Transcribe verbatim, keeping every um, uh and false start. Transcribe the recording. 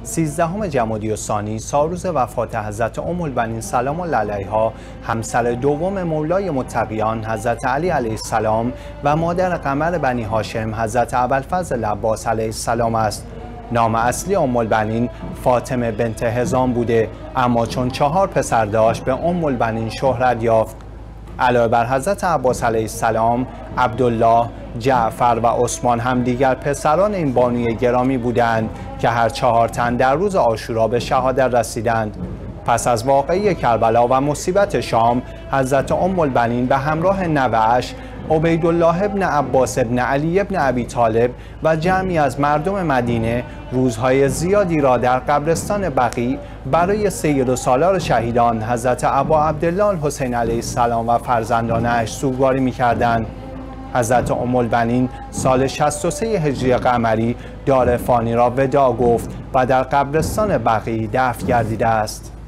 سیزدهم جمادی الثانی سالروز وفات حضرت ام البنین سلام الله علیها، همسر دوم مولای متقیان حضرت علی علیه السلام و مادر قمر بنی هاشم حضرت ابوالفضل عباس علیه السلام است. نام اصلی ام البنین فاطمه بنت هزام بوده، اما چون چهار پسر داشت به ام البنین شهرت یافت. علاوه بر حضرت عباس علیه السلام، عبدالله، جعفر و عثمان هم دیگر پسران این بانوی گرامی بودند که هر چهار تن در روز عاشورا به شهادت رسیدند. پس از واقعه کربلا و مصیبت شام، حضرت ام البنین به همراه نوه‌اش عبیدالله ابن عباس ابن علی ابن ابی طالب و جمعی از مردم مدینه روزهای زیادی را در قبرستان بقیع برای سیرسالار شهیدان حضرت ابا عبدالله الحسین علیه السلام و فرزندانش سوگواری می‌کردند. حضرت ام البنین سال شصت و سه هجری قمری دار فانی را وداع گفت و در قبرستان بقیع دفن گردیده است.